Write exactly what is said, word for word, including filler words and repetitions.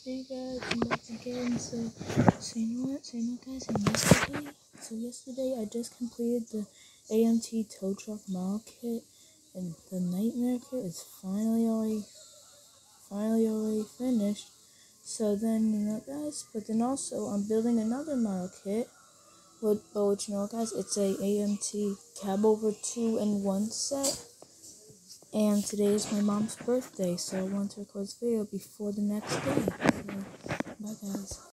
Hey guys, I'm back again. So, so you know what? So you know guys, and yesterday, so yesterday I just completed the A M T tow truck model kit, and the nightmare kit is finally already, finally already finished. So then, you know guys, but then also I'm building another model kit. But, but what you know guys, it's a A M T cab over two and one set. And today is my mom's birthday, so I wanted to record this video before the next day. So, bye guys.